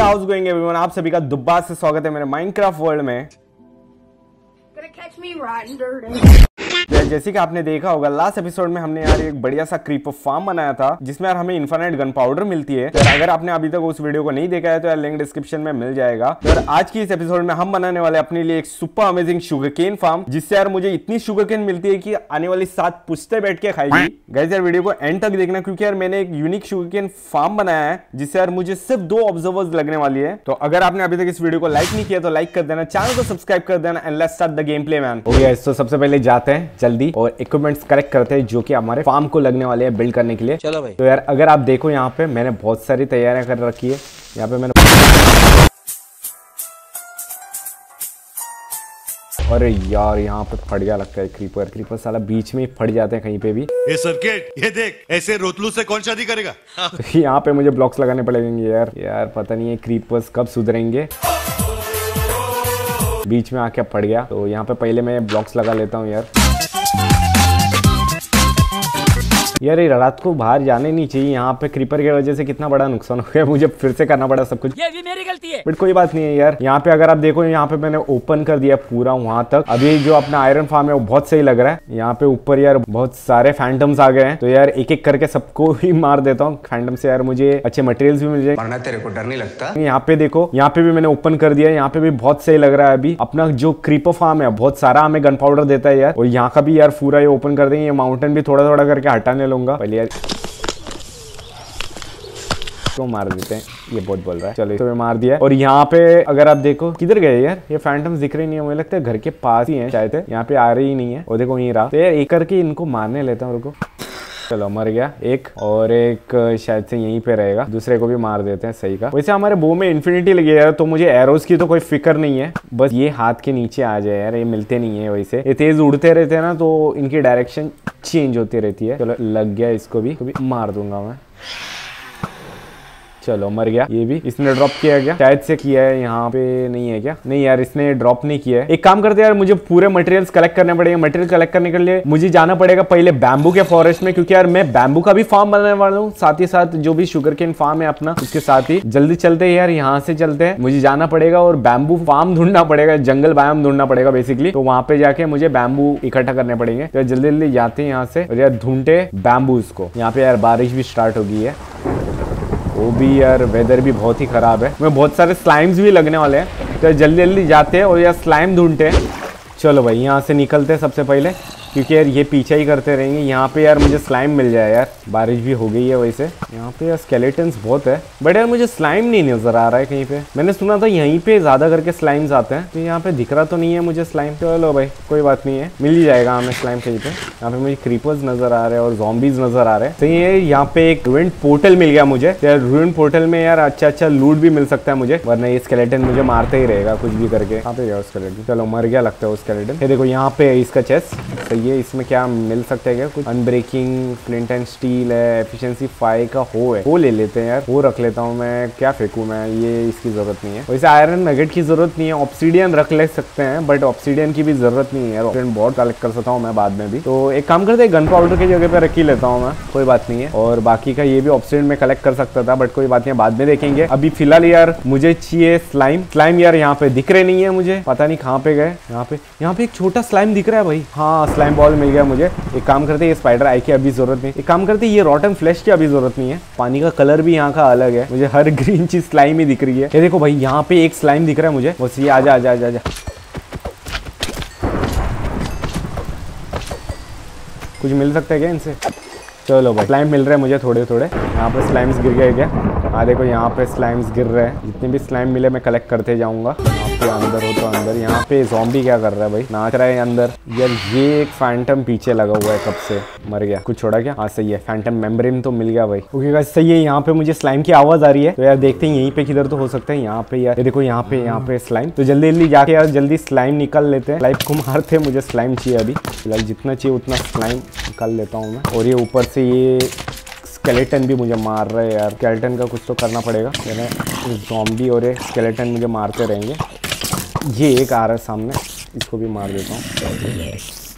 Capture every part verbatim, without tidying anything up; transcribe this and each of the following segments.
House going everyone, आप सभी का दुब्बास से स्वागत है मेरे माइनक्राफ्ट वर्ल्ड में। जैसे कि आपने देखा होगा लास्ट एपिसोड में हमने यार एक बढ़िया सा क्रीपर फार्म बनाया था जिसमें यार हमें इनफाइनाइट गन पाउडर मिलती है। तो अगर आपने अभी तक उस वीडियो को नहीं देखा है तो यार लिंक डिस्क्रिप्शन में मिल जाएगा। तो आज की इस एपिसोड में हम बनाने वाले अपने लिए एक सुपर अमेजिंग शुगरकेन फार्म, जिससे यार मुझे इतनी शुगरकेन मिलती है कि आने वाली सात पुश्ते बैठ के खाएगी। गाइस यार वीडियो को एंड तक देखना, क्योंकि यार मैंने एक यूनिक शुगरकेन फार्म बनाया है जिससे यार मुझे सिर्फ दो ऑब्जर्वर्स लगने वाली है। तो अगर आपने अभी तक इस वीडियो को लाइक नहीं किया तो लाइक कर देना, चैनल को सब्सक्राइब कर देना and let's start the game play man. Okay तो सबसे पहले जाते हैं जल्दी और इक्विपमेंट्स कलेक्ट करते हैं जो कि हमारे फार्म को लगने वाले हैं बिल्ड करने के लिए। चलो भाई। तो यार अगर आप देखो यहाँ पे मैंने बहुत सारी तैयारियां कर रखी है। यहाँ पे मैंने अरे यार यहाँ पे फट गया लगता है क्रीपर। क्रीपर साला बीच में ही फट जाते हैं कहीं पे भी। ये सर्किट ये देख, ऐसे रोतलू से कौन शादी करेगा? तो यहाँ पे मुझे ब्लॉक्स लगाने पड़ेंगे यार। यार पता नहीं है क्रीपर्स कब सुधरेंगे। बीच में आके फट गया, तो यहाँ पे पहले मैं ब्लॉक्स लगा लेता हूँ यार। यार ये रात को बाहर जाने नहीं चाहिए, यहाँ पे क्रीपर की वजह से कितना बड़ा नुकसान हो गया, मुझे फिर से करना पड़ा सब कुछ। ये भी मेरी गलती है, बट कोई बात नहीं है यार। यहाँ पे अगर आप देखो यहाँ पे मैंने ओपन कर दिया पूरा वहां तक। अभी जो अपना आयरन फार्म है वो बहुत सही लग रहा है। यहाँ पे ऊपर यार बहुत सारे फैंटम्स आ गए हैं, तो यार एक एक करके सबको ही मार देता हूँ। फैंटम से यार मुझे अच्छे मटेरियल्स भी मिल जाए। तेरे को डर नहीं लगता? यहाँ पे देखो, यहाँ पे भी मैंने ओपन कर दिया, यहाँ पे भी बहुत सही लग रहा है। अभी अपना जो क्रीपर फार्म है बहुत सारा हमें गन पाउडर देता है यार। और यहाँ का भी यार पूरा ये ओपन कर देंगे। ये माउंटेन भी थोड़ा थोड़ा करके हटाने लूंगा पहले यार। तो मार देते हैं, ये बहुत बोल रहा है। चलो तो मैं मार दिया। और यहाँ पे अगर आप देखो किधर गए यार, ये फैंटम्स दिख रहे नहीं है, मुझे लगता है घर के पास ही है शायद। यहाँ पे आ रही ही नहीं है। और देखो यहीं रहा। तो यार एक करके इनको मारने लेता हूँ। रुको, चलो मर गया एक, और एक शायद से यहीं पे रहेगा। दूसरे को भी मार देते हैं सही का। वैसे हमारे बो में इन्फिनिटी लगी है तो मुझे एरोज की तो कोई फिक्र नहीं है, बस ये हाथ के नीचे आ जाए यार। ये मिलते नहीं है, वैसे ये तेज उड़ते रहते हैं ना तो इनकी डायरेक्शन चेंज होती रहती है। चलो लग गया, इसको भी, तो भी मार दूंगा मैं। चलो मर गया ये भी। इसने ड्रॉप किया क्या? शायद से किया है। यहाँ पे नहीं है क्या? नहीं यार इसने ड्रॉप नहीं किया है। एक काम करते हैं यार, मुझे पूरे मटेरियल्स कलेक्ट करने पड़ेंगे। मटेरियल कलेक्ट करने के लिए मुझे जाना पड़ेगा पहले बैम्बू के फॉरेस्ट में, क्योंकि यार मैं बैम्बू का भी फार्म बनाने वाला हूँ, साथ ही साथ जो भी शुगर केन फार्म है अपना उसके साथ ही। जल्दी चलते हैं यार, यहाँ से चलते हैं। मुझे जाना पड़ेगा और बैम्बू फार्म ढूंढना पड़ेगा, जंगल बायम ढूंढना पड़ेगा बेसिकली। तो वहां पे जाके मुझे बैम्बू इकट्ठा करने पड़ेंगे। तो जल्दी जल्दी जाते हैं यहाँ से और यार ढूंढते बैम्बूज को। यहाँ पे यार बारिश भी स्टार्ट हो गई है, वो भी यार वेदर भी बहुत ही खराब है। मैं बहुत सारे स्लाइम्स भी लगने वाले हैं, तो जल्दी जल्दी जाते हैं और यार स्लाइम ढूंढते हैं। चलो भाई यहाँ से निकलते हैं सबसे पहले, क्योंकि यार ये पीछे ही करते रहेंगे। यहाँ पे यार मुझे स्लाइम मिल जाए यार। बारिश भी हो गई है वैसे। यहाँ पे यार स्केलेटन्स बहुत है, बट यार मुझे स्लाइम नहीं नजर आ रहा है कहीं पे। मैंने सुना था यहीं पे ज्यादा करके स्लाइम्स आते हैं, तो यहाँ पे दिख रहा तो नहीं है मुझे स्लाइम। चलो भाई कोई बात नहीं है, मिल ही जाएगा हमें स्लाइम कहीं पे। यहाँ पे मुझे क्रीपर्स नजर आ रहे हैं और ज़ॉम्बीज नजर आ रहे हैं। तो ये यहाँ पे एक रूइंड पोर्टल मिल गया मुझे। यार रूइंड पोर्टल में यार अच्छा अच्छा लूट भी मिल सकता है मुझे, वरना ये स्केलेटन मुझे मारते ही रहेगा कुछ भी करके। यहाँ पे गया स्केलेटन। चलो मर गया लगता है वो स्केलेटन। ये देखो यहाँ पे इसका चेस्ट सही है। इसमें क्या मिल सकता है क्या कुछ? अनब्रेकिंग, फ्लिंट एंड स्टील है, एफिशिएंसी फाइव का हो है, वो ले लेते हैं यार। वो रख लेता हूँ मैं। क्या फेंकू मैं? ये इसकी जरूरत नहीं है। वैसे आयरन नगेट की जरूरत नहीं है। ऑब्सीडियन रख ले सकते हैं, बट ऑब्सीडियन की भी जरूरत नहीं है यार। ऑब्सीडियन बहुत कलेक्ट कर सकता हूँ मैं बाद में भी। तो एक काम करते हैं, गन पाउडर की जगह पे रख ही लेता हूँ मैं, कोई बात नहीं है। और बाकी का ये भी ऑब्सीडियन में कलेक्ट कर सकता था, बट कोई बात नहीं, बाद में देखेंगे। अभी फिलहाल यार मुझे चाहिए स्लाइम। स्लाइम यार यहाँ पे दिख रहे नहीं है मुझे, पता नहीं कहाँ पे गए। यहाँ पे यहाँ पे एक छोटा स्लाइम दिख रहा है भाई। हाँ स्लाइम बॉल मिल गया मुझे। एक काम करते हैं, ये स्पाइडर आई की अभी जरूरत नहीं। एक काम करते हैं, ये रॉटन फ्लैश की अभी जरूरत नहीं है। पानी का कलर भी यहाँ का अलग है, मुझे हर ग्रीन चीज स्लाइम ही दिख रही है। ये देखो भाई यहाँ पे एक स्लाइम दिख रहा है मुझे, बस ये आजा आजा आजा आजा। कुछ मिल सकता है क्या इनसे? चलो भाई स्लाइम मिल रहे हैं मुझे थोड़े थोड़े। यहाँ पे स्लाइम्स गिर गए क्या? हाँ देखो यहाँ पे स्लाइम्स गिर रहे हैं। जितने भी स्लाइम मिले मैं कलेक्ट करते जाऊंगा। यहाँ पे अंदर हो तो अंदर। यहाँ पे ज़ॉम्बी क्या कर रहा है भाई? नाच रहा है अंदर यार। ये एक फैंटम पीछे लगा हुआ है कब से। मर गया? कुछ छोड़ा क्या? हाँ सही है, फैंटम मेम्ब्रेन तो मिल गया भाई। ओके गाइस सही है। यहाँ पे मुझे स्लाइम की आवाज आ रही है, तो यार देखते हैं यहीं पे किधर तो हो सकता है। यहाँ पे यार देखो यहाँ पे यहाँ पे स्लाइम। तो जल्दी जल्दी जाके यार जल्दी स्लाइम निकाल लेते हैं। स्लाइम को मारते हैं, मुझे स्लाइम चाहिए अभी। फिलहाल जितना चाहिए उतना स्लाइम निकाल लेता हूँ मैं। और ये ऊपर से ये स्केलेटन भी मुझे मार रहे हैं यार। स्केलेटन का कुछ तो करना पड़ेगा। मैंने ज़ॉम्बी और ये स्केलेटन मुझे मारते रहेंगे। ये एक आ रहा है सामने, इसको भी मार देता हूँ।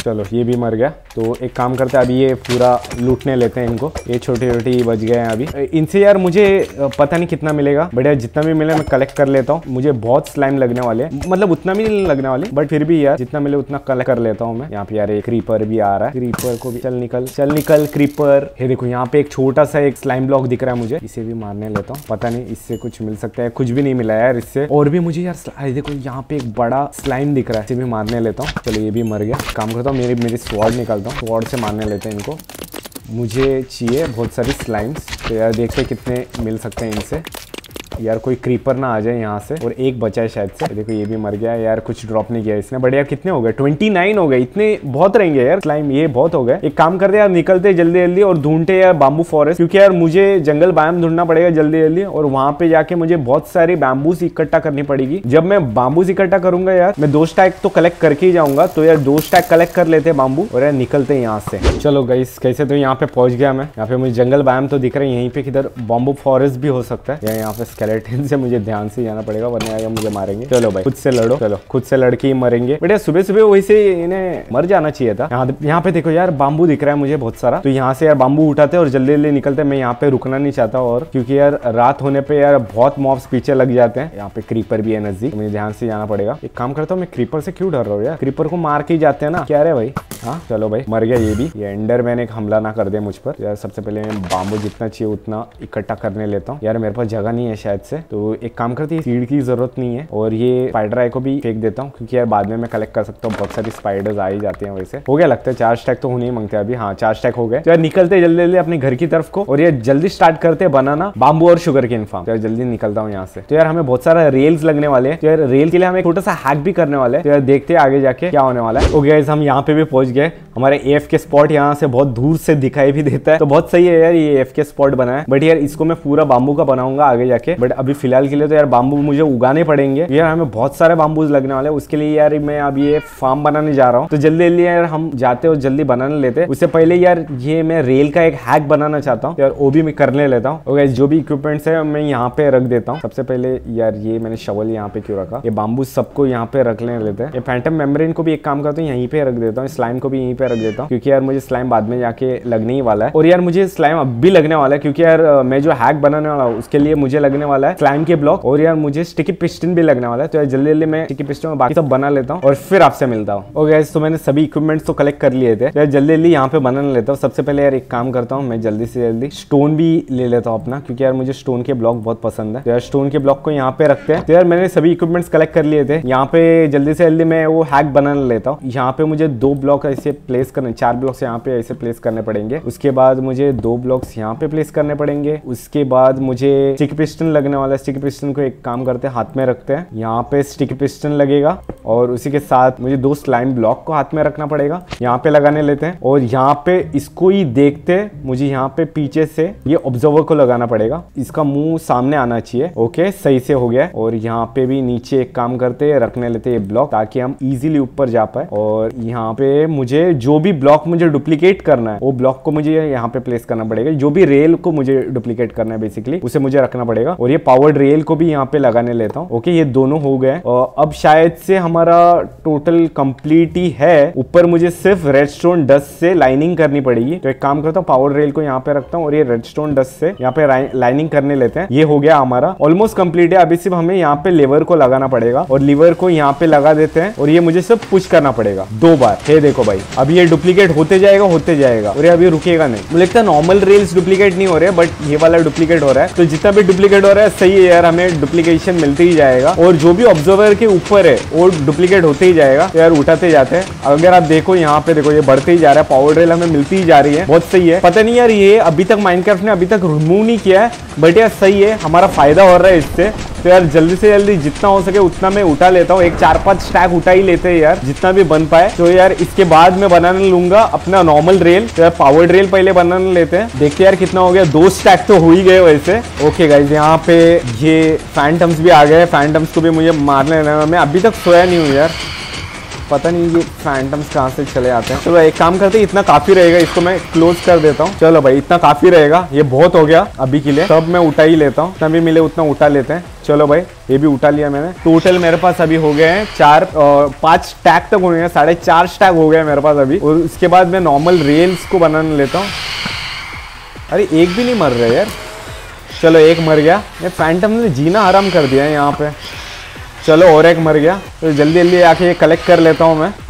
चलो ये भी मर गया। तो एक काम करते हैं, अभी ये पूरा लूटने लेते हैं इनको। ये छोटी छोटी बच गए हैं अभी। इनसे यार मुझे पता नहीं कितना मिलेगा, बट यार जितना भी मिले मैं कलेक्ट कर लेता हूँ। मुझे बहुत स्लाइम लगने वाले हैं, मतलब उतना भी नहीं लगने वाले, बट फिर भी यार जितना मिले उतना कलेक्ट कर लेता हूँ मैं। यहाँ पे यार एक क्रीपर भी आ रहा है, क्रीपर को भी चल निकल चल निकल क्रीपर। ये देखो यहाँ पे एक छोटा सा एक स्लाइम ब्लॉक दिख रहा है मुझे, इसे भी मारने लेता हूँ। पता नहीं इससे कुछ मिल सकता है, कुछ भी नहीं मिला यार इससे। और भी मुझे यार देखो यहाँ पे एक बड़ा स्लाइम दिख रहा है, इसे भी मारने लेता हूँ। चलो ये भी मर गया। काम करता हूँ, मेरी मेरी स्वॉर्ड निकालता हूँ, स्वॉर्ड से मारने लेते हैं इनको। मुझे चाहिए बहुत सारी स्लाइम्स, तो यार देखते हैं कितने मिल सकते हैं इनसे। यार कोई क्रीपर ना आ जाए यहाँ से। और एक बचा है शायद से, देखो ये भी मर गया यार, कुछ ड्रॉप नहीं किया इसने। बट यार कितने हो गए, उनतीस हो गए, इतने बहुत रहेंगे यार स्लाइम, ये बहुत हो गए। एक काम करते यार, निकलते जल्दी जल्दी और ढूंढते यार बाम्बू फॉरेस्ट, क्योंकि यार मुझे जंगल बायोम ढूंढना पड़ेगा जल्दी जल्दी। और वहां पे जाके मुझे बहुत सारी बैम्बूस इकट्ठा करनी पड़ेगी। जब मैं बाम्बूस इकट्ठा करूंगा यार, मैं दो स्टैक तो कलेक्ट करके ही जाऊंगा। तो यार दो स्टैक कलेक्ट कर लेते बाम्बू और यार निकलते यहाँ से। चलो गाइस, कैसे तो यहाँ पे पहुंच गया मैं। यहाँ पे मुझे जंगल बायोम तो दिख रहे हैं, यहीं पे किधर बाम्बू फॉरेस्ट भी हो सकता है। या यहाँ पे स्केलेटन से मुझे ध्यान से जाना पड़ेगा, वरना आगे मुझे मारेंगे। चलो भाई खुद से लड़ो, चलो खुद से लड़के ही मरेंगे। बेटा सुबह सुबह वही से इन्हें मर जाना चाहिए था। यहाँ यहाँ पे देखो यार बाम्बू दिख रहा है मुझे बहुत सारा, तो यहाँ से यार बाम्बू उठाते और जल्दी जल्दी निकलते। मैं यहाँ पे रुकना नहीं चाहता, और क्योंकि यार रात होने पे यार बहुत मॉब्स पीछे लग जाते हैं। यहाँ पे क्रीपर भी है नजदीक, तो मुझे ध्यान से जाना पड़ेगा। एक काम करता हूँ, मैं क्रीपर से क्यों डर रहा हूँ यार, क्रीपर को मार के ही जाते हैं ना। क्या रे भाई, हाँ चलो भाई मर गया ये भी। ये एंडरमैन एक हमला ना कर दे मुझ पर। यार सबसे पहले मैं बाम्बू जितना चाहिए उतना इकट्ठा करने लेता हूँ। यार मेरे पास जगह नहीं है शायद से, तो एक काम करती है, सीड की जरूरत नहीं है। और ये स्पाइडर आई को भी फेंक देता हूँ, क्योंकि यार बाद में मैं कलेक्ट कर सकता हूँ। बहुत सारी स्पाइडर्स आ ही जाती हैं वैसे। हो गया लगता है, चार स्टैक तो होने ही मांगते हैं अभी। हाँ चार स्टैक हो गए। तो यार निकलते जल्दी जल्दी अपने घर की तरफ को, और ये जल्दी स्टार्ट करते बनाना बाम्बू और शुगर केन फार्म। यार जल्दी निकलता हूँ यहाँ से। तो यार हमें बहुत सारा रेल्स लगने वाले हैं, तो यार रेल के लिए हमें छोटा सा हैक भी करने वाले हैं। तो यार देखते हैं आगे जाके क्या होने वाला है। ओके गाइस, हम यहाँ पे भी पहुंच गए। हमारे एफ के स्पॉट यहाँ से बहुत दूर से दिखाई भी देता है, तो बहुत सही है यार ये एफ के स्पॉट बना है। बट यार इसको मैं पूरा बाम्बू का बनाऊंगा आगे जाके। बट अभी फिलहाल के लिए तो यार बाम्बू मुझे उगाने पड़ेंगे। यार हमें बहुत सारे बाम्बूज लगने वाले हैं, उसके लिए यार मैं अब ये फार्म बनाने जा रहा हूँ। तो जल्दी जल्दी यार हम जाते और जल्दी बनाने लेते। उससे पहले यार ये मैं रेल का एक हैक बनाना चाहता हूँ यार, वो भी मैं करने लेता हूँ। और जो भी इक्विपमेंट्स है मैं यहाँ पे रख देता हूँ। सबसे पहले यार ये मैंने शवल यहाँ पे क्यों रखा, ये बाम्बू सबको यहाँ पे रख लेने लेते हैं। ये फैंटम मेम्ब्रेन को भी एक काम करता हूँ यहीं पे रख देता हूँ, स्लाइम को भी यहीं पे रख देता हूँ, क्योंकि यार मुझे स्लाइम बाद में जाके लगने ही वाला है। और यार मुझे स्लाइम अब भी लगने वाला है, क्योंकि यार मैं जो हैक बनाने वाला हूँ उसके लिए मुझे लगने वाला है स्लाइम के ब्लॉक, और यार मुझे स्टिकी पिस्टन भी लगने वाला है। तो यार जल्दी जल्दी मैं स्टिकी पिस्टन में बाकी सब बना लेता हूँ और फिर आपसे मिलता हूँ। ओके गाइस, तो मैंने सभी इक्विपमेंट्स तो कलेक्ट कर लिए थे। यार जल्दी जल्दी यहाँ पे बनाने लेता हूँ। सबसे पहले यार एक काम करता हूँ, मैं जल्दी से जल्दी स्टोन भी ले लेता हूँ अपना, क्योंकि यार मुझे स्टोन के ब्लॉक बहुत पसंद है। तो यार स्टोन के ब्लॉक को यहाँ पे रखते हैं। तो यार मैंने सभी इक्विपमेंट्स कलेक्ट कर लिए थे। यहाँ पे जल्दी से जल्दी मैं वो हैक बनाने लेता हूँ। यहाँ पे मुझे दो ब्लॉक ऐसे प्लेस करने, चार ब्लॉक्स यहाँ पे ऐसे प्लेस करने पड़ेंगे। उसके बाद मुझे दो ब्लॉक्स यहाँ पे प्लेस करने पड़ेंगे। उसके बाद मुझे स्टिकी पिस्टन लगने वाला है। स्टिकी पिस्टन को एक काम करते हैं, हाथ में रखते हैं। यहाँ पे स्टिकी पिस्टन लगेगा, और उसी के साथ मुझे दो स्लाइम ब्लॉक को हाथ में रखना पड़ेगा। यहाँ पे लगाने लेते हैं, और यहाँ पे इसको ही देखते मुझे यहाँ पे पीछे से ये ऑब्जर्वर को लगाना पड़ेगा। इसका मुंह सामने आना चाहिए। ओके, सही से हो गया। और यहाँ पे भी नीचे एक काम करते हैं, रखने लेते हैं ये ब्लॉक, ताकि हम इजीली ऊपर जा पाए। और यहाँ पे मुझे जो भी ब्लॉक मुझे डुप्लीकेट करना है, वो ब्लॉक को मुझे यहाँ पे प्लेस करना पड़ेगा। जो भी रेल को मुझे डुप्लीकेट करना है बेसिकली, उसे मुझे रखना पड़ेगा। और ये पावर्ड रेल को भी यहाँ पे लगाने लेता हूँ। ओके, ये दोनों हो गए। और अब शायद से हमारा टोटल कंप्लीट ही है। ऊपर मुझे सिर्फ रेडस्टोन डस्ट से लाइनिंग करनी पड़ेगी। तो एक काम करता हूँ, पावर्ड रेल को यहाँ पे रखता हूँ, और ये रेडस्टोन डस्ट से यहाँ पे लाइनिंग करने लेते हैं। ये हो गया हमारा, ऑलमोस्ट कंप्लीट है। अभी सिर्फ हमें यहाँ पे लेवर को लगाना पड़ेगा, और लीवर को यहाँ पे लगा देते हैं, और ये मुझे सिर्फ पुश करना पड़ेगा दो बार। ये देखो भाई, अभी ये डुप्लीकेट होते जाएगा होते जाएगा, और ये अभी रुकेगा नहीं। मुझे लगता है नॉर्मल रेल्स डुप्लीकेट नहीं हो रहे, बट ये वाला डुप्लीकेट हो रहा है। तो जितना भी डुप्लीकेट हो रहा है सही है यार, हमें डुप्लीकेशन मिलते ही जाएगा। और जो भी ऑब्जर्वर के ऊपर है वो डुप्लीकेट होते ही जाएगा। तो यार उठाते जाते हैं। अगर आप देखो यहाँ पे देखो, ये बढ़ते ही जा रहा है। पावर रेल हमें मिलती ही जा रही है, बहुत सही है। पता नहीं यार, ये अभी तक माइनक्राफ्ट ने अभी तक रिमूव नहीं किया है, बट यार सही है, हमारा फायदा हो रहा है इससे। तो यार जल्दी से जल्दी जितना हो सके उतना मैं उठा लेता हूँ। एक चार पांच स्टैक उठा ही लेते हैं यार, जितना भी बन पाए। तो यार इसके बाद मैं बनाने लूंगा अपना नॉर्मल रेल। तो यार पावर्ड रेल पहले बनाने लेते हैं, देखते यार कितना हो गया। दो स्टैक तो हो ही गए वैसे। ओके गाइज, यहाँ पे ये फैंटम्स भी आ गए। फैंटम्स को भी मुझे मारने लेना। मैं अभी तक सोया नहीं हूँ यार। पता नहीं ये फैंटम्स कहाँ से चले आते हैं। चलो एक काम करते हैं, इतना काफी रहेगा, इसको मैं क्लोज कर देता हूँ। चलो भाई इतना काफी रहेगा, ये बहुत हो गया अभी के लिए। सब मैं उठा ही लेता हूँ, जितना भी मिले उतना उठा लेते हैं। चलो भाई ये भी उठा लिया मैंने। टोटल मेरे पास अभी हो गए हैं चार पांच स्टैक तक हो गए हैं, साढ़े चार स्टैक हो गए मेरे पास अभी। और उसके बाद मैं नॉर्मल रेल्स को बनाने लेता हूँ। अरे एक भी नहीं मर रहा यार। चलो एक मर गया, ये फैंटम ने जीना हराम कर दिया है यहाँ पे। चलो और एक मर गया, तो जल्दी जल्दी आके ये कलेक्ट कर लेता हूँ मैं।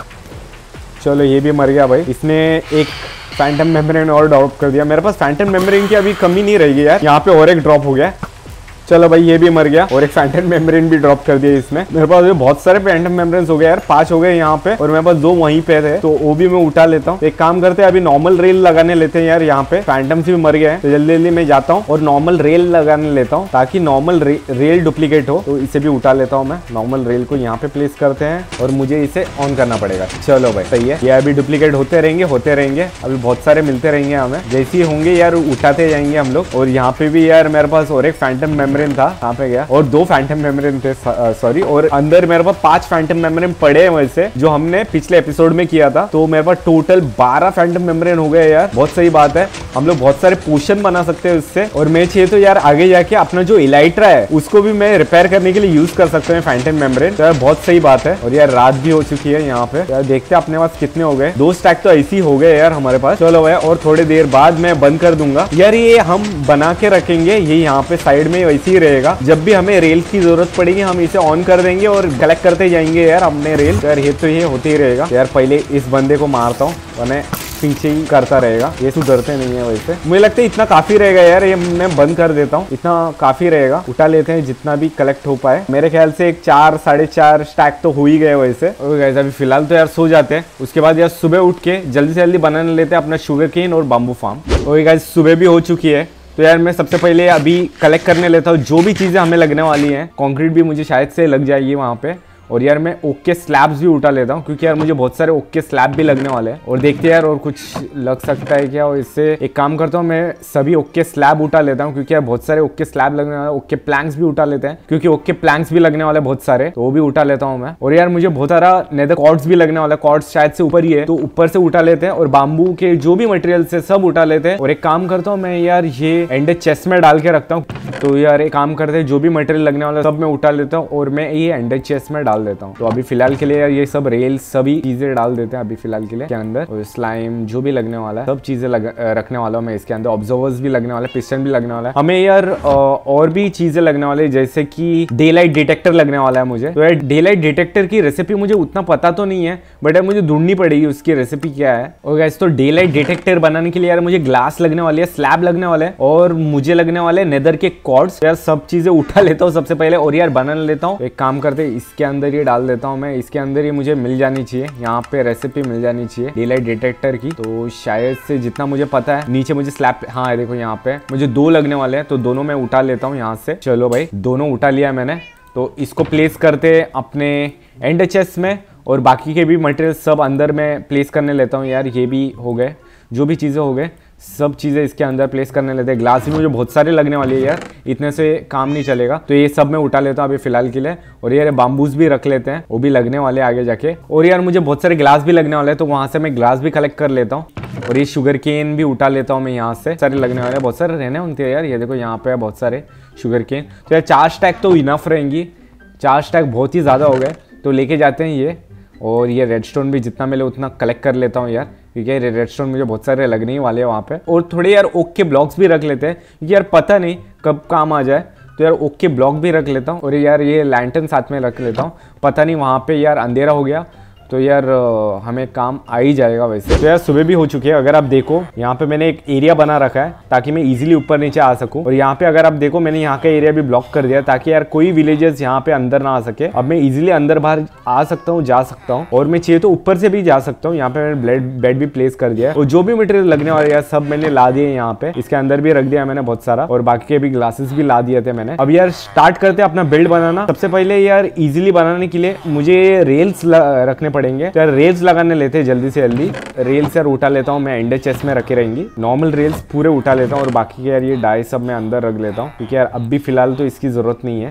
चलो ये भी मर गया भाई। इसने एक फैंटम मेम्ब्रेन और ड्रॉप कर दिया। मेरे पास फैंटम मेम्ब्रेन की अभी कमी नहीं रहेगी यार। यहाँ पे और एक ड्रॉप हो गया। चलो भाई ये भी मर गया और एक फैंटम मेम्ब्रेन भी ड्रॉप कर दिया इसमें। मेरे पास बहुत सारे फैंटम मेम्ब्रेन्स हो गए यार, पांच हो गए यहाँ पे और मेरे पास दो वहीं पे थे, तो वो भी मैं उठा लेता हूँ। एक काम करते हैं, अभी नॉर्मल रेल लगाने लेते हैं यार। यहाँ पे फैंटम्स भी मर गए हैं, तो जल्दी जल्दी मैं जाता हूँ और नॉर्मल रेल लगाने लेता हूँ, ताकि नॉर्मल रे, रेल डुप्लीकेट हो। तो इसे भी उठा लेता हूँ मैं। नॉर्मल रेल को यहाँ पे प्लेस करते हैं और मुझे इसे ऑन करना पड़ेगा। चलो भाई सही है, ये अभी डुप्लीकेट होते रहेंगे होते रहेंगे अभी बहुत सारे मिलते रहेंगे हमें। जैसे ही होंगे यार उठाते जाएंगे हम लोग। और यहाँ पे भी यार मेरे पास और एक फैंटम मेम्ब्रेन था, यहाँ पे और दो फैंटम मेम्ब्रेन थे सॉरी। और अंदर मेरे पास पांच फैंटम मेम्ब्रेन पड़े हैं वैसे, जो हमने पिछले एपिसोड में किया था। तो मेरे पास टोटल बारह फैंटम मेम्ब्रेन हो गए यार, बहुत सही बात है। हम लोग बहुत सारे पोशन बना सकते हैं उससे। और मैं चाहिए तो यार आगे जाके अपना जो इलाइट्रा है उसको भी मैं रिपेयर करने के लिए यूज कर सकता हूँ फैंटम मेम्ब्रेन। तो यार बहुत सही बात है। और यार रात भी हो चुकी है यहाँ पे यार, देखते हैं अपने पास कितने हो गए। दो स्टैक तो ऐसे ही हो गए यार हमारे पास। चलो भाई और थोड़ी देर बाद मैं बंद कर दूंगा यार। ये हम बना के रखेंगे, ये यहाँ पे साइड में वैसे ही रहेगा। जब भी हमें रेल की जरूरत पड़ेगी हम इसे ऑन कर देंगे और कलेक्ट करते जाएंगे यार अपने रेल। यार ये तो ये होते ही रहेगा यार। पहले इस बंदे को मारता हूँ वरना पीछे ही करता रहेगा, ये सुधरते नहीं है वैसे। मुझे लगता है इतना काफी रहेगा यार, ये मैं बंद कर देता हूँ। इतना काफी रहेगा, उठा लेते हैं जितना भी कलेक्ट हो पाए। मेरे ख्याल से एक चार साढ़े चार स्टैक तो हो ही गए वैसे। और गाइस अभी फिलहाल तो यार सो जाते हैं, उसके बाद यार सुबह उठ के जल्दी से जल्दी बनाने लेते हैं अपना शुगर केन और बाम्बू फार्म। और गाइस सुबह भी हो चुकी है, तो यार मैं सबसे पहले अभी कलेक्ट करने लेता हूँ जो भी चीजें हमें लगने वाली हैं। कंक्रीट भी मुझे शायद से लग जाएगी वहाँ पे। और यार मैं ओक के स्लैब्स भी उठा लेता हूँ, क्योंकि यार मुझे बहुत सारे ओक के स्लैब भी लगने वाले हैं। और देखते हैं यार और कुछ लग सकता है क्या। और इससे एक काम करता हूँ, मैं सभी ओक के स्लैब उठा लेता हूँ, क्योंकि यार बहुत सारे ओक के स्लैब लगने वाले। ओक के प्लैंक्स भी उठा लेते हैं, क्योंकि ओक के प्लैंक्स भी लगने वाले बहुत सारे, तो वो भी उठा लेता हूँ मैं। और यार मुझे बहुत सारा नेदर कॉर्ड्स भी लगने वाला है, कॉर्ड्स शायद से ऊपर ही है, तो ऊपर से उठा लेते हैं। और बाम्बू के जो भी मटेरियल से सब उठा लेते हैं। और एक काम करता हूँ मैं यार, ये एंडर चेस्ट में डाल के रखता हूँ। तो यार एक काम करते हैं, जो भी मटेरियल लगने वाला सब मैं उठा लेता हूँ और मैं ये एंडर चेस्ट में डाल देता हूँ। तो अभी फिलहाल के लिए यार ये सब रेल सभी चीजें डाल देते हैं अभी फिलहाल के लिए के अंदर। और स्लाइम जो भी लगने वाला है सब चीजें रखने वाला हूँ मैं इसके अंदर। ऑब्जर्वर्स भी लगने वाला है, पिस्टन भी लगने वाला है हमें यार। और भी चीजें लगने वाली है, जैसे कि डे लाइट डिटेक्टर लगने वाला है मुझे। तो यार डे लाइट डिटेक्टर की रेसिपी मुझे उतना पता तो नहीं है, बट यार मुझे ढूंढनी पड़ेगी उसकी रेसिपी क्या है। और गाइस तो डे लाइट डिटेक्टर बनाने के लिए यार मुझे ग्लास लगने वाली है, स्लैब लगने वाले है और मुझे लगने वाले नेदर के कॉर्ड्स। यार सब चीजें उठा लेता हूँ सबसे पहले और यार बना लेता हूँ। एक काम करते इसके अंदर ये डाल देता हूँ मैं, इसके अंदर ही मुझे मिल जानी चाहिए, यहाँ पे रेसिपी मिल जानी चाहिए डे लाइट डिटेक्टर की। तो शायद से जितना मुझे पता है नीचे मुझे स्लैब, हाँ देखो यहाँ पे मुझे दो लगने वाले हैं, तो दोनों मैं उठा लेता हूँ यहाँ से। चलो भाई दोनों उठा लिया मैंने, तो इसको प्लेस करते अपने एंड चेस्ट में। और बाकी के भी मटेरियल सब अंदर में प्लेस करने लेता हूँ यार। ये भी हो गए, जो भी चीज़ें हो गए सब चीज़ें इसके अंदर प्लेस करने लेते हैं। ग्लास भी मुझे बहुत सारे लगने वाली है यार, इतने से काम नहीं चलेगा, तो ये सब मैं उठा लेता हूँ अभी फिलहाल के लिए। और यार बाम्बूस भी रख लेते हैं, वो भी लगने वाले आगे जाके। और यार मुझे बहुत सारे ग्लास भी लगने वाले हैं, तो वहाँ से मैं ग्लास भी कलेक्ट कर लेता हूँ। और ये शुगर केन भी उठा लेता हूँ मैं, यहाँ से सारे लगने वाले बहुत सारे रहने होते हैं यार। ये देखो यहाँ पे बहुत सारे शुगर केन, तो यार चार स्टैक तो इनफ रहेंगी, चार स्टैक बहुत ही ज़्यादा हो गए, तो लेके जाते हैं ये। और ये रेडस्टोन भी जितना मिले उतना कलेक्ट कर लेता हूँ यार, क्योंकि रेडस्टोन मुझे बहुत सारे लगने ही वाले हैं वहाँ पे। और थोड़े यार ओक के ब्लॉक्स भी रख लेते हैं, क्योंकि यार पता नहीं कब काम आ जाए, तो यार ओक के ब्लॉक भी रख लेता हूँ। और यार ये लैंटर्न साथ में रख लेता हूँ, पता नहीं वहाँ पे यार अंधेरा हो गया तो यार हमें काम आ ही जाएगा वैसे। तो यार सुबह भी हो चुकी है, अगर आप देखो यहाँ पे मैंने एक एरिया बना रखा है ताकि मैं इजीली ऊपर नीचे आ सकूं। और यहाँ पे अगर आप देखो मैंने यहाँ का एरिया भी ब्लॉक कर दिया ताकि यार कोई विलेजर्स यहाँ पे अंदर ना आ सके। अब मैं इजीली अंदर बाहर आ सकता हूँ, जा सकता हूँ, और मैं चाहिए तो ऊपर से भी जा सकता हूँ। यहाँ पे मैंने बेड बेड भी प्लेस कर दिया है, और जो भी मटेरियल लगने वाले यार सब मैंने ला दिए यहाँ पे। इसके अंदर भी रख दिया मैंने बहुत सारा, और बाकी के भी ग्लासेस भी ला दिए थे मैंने। अब यार स्टार्ट करते हैं अपना बिल्ड बनाना। सबसे पहले यार इजीली बनाने के लिए मुझे रेल्स रखने पड़ेंगे, तो यार रेल्स लगाने लेते हैं जल्दी से जल्दी। रेल्स यार उठा लेता हूँ मैं, एंडर चेस्ट में रखी रहेंगी। नॉर्मल रेल्स पूरे उठा लेता हूँ, और बाकी के यार ये डाई सब मैं अंदर रख लेता हूँ, क्योंकि यार अब भी फिलहाल तो इसकी जरूरत नहीं है।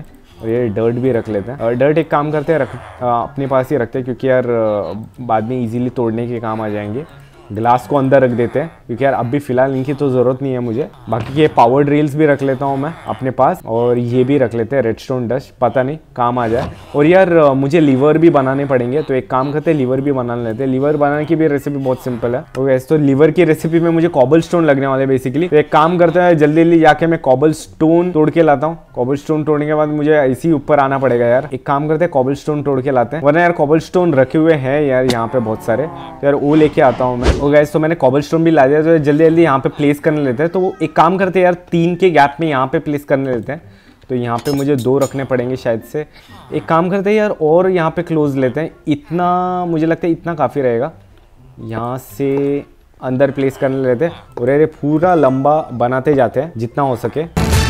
और ये डर्ट भी रख लेते हैं। और डर्ट एक काम करते हैं, रख अपने पास ही रखते हैं क्योंकि यार बाद में इजीली तोड़ने के काम आ जाएंगे। ग्लास को अंदर रख देते हैं क्योंकि यार अभी फिलहाल इनकी तो जरूरत नहीं है मुझे। बाकी ये पावर ड्रिल्स भी रख लेता हूँ मैं अपने पास, और ये भी रख लेते हैं रेडस्टोन डस्ट, पता नहीं काम आ जाए। और यार मुझे लीवर भी बनाने पड़ेंगे, तो एक काम करते हैं लीवर भी बना लेते हैं। लीवर बनाने की भी रेसिपी बहुत सिंपल है। तो वैसे तो लीवर की रेसिपी में मुझे कॉबल स्टोन लगने वाले बेसिकली। तो एक काम करते हैं, जल्दी जल्दी जाके मैं कॉबल स्टोन तोड़ के लाता हूँ। कॉबल स्टोन तोड़ने के बाद मुझे ऐसे ही ऊपर आना पड़ेगा यार। एक काम करते हैं कॉबल स्टोन तोड़ के लाते हैं, वरना यार कॉबल स्टोन रखे हुए हैं यार यहाँ पे बहुत सारे, तो यार वो लेके आता हूँ मैं। और गाइस तो मैंने कॉबल स्टोन भी ला दिया, तो जल्दी जल्दी यहाँ पे प्लेस करने लेते हैं। तो वो एक काम करते हैं यार, तीन के गैप में यहाँ पे प्लेस करने लेते हैं। तो यहाँ पे मुझे दो रखने पड़ेंगे शायद से। एक काम करते हैं यार, और यहाँ पे क्लोज लेते हैं। इतना मुझे लगता है इतना काफ़ी रहेगा। यहाँ से अंदर प्लेस करने लेते हैं और ये पूरा लंबा बनाते जाते हैं जितना हो सके।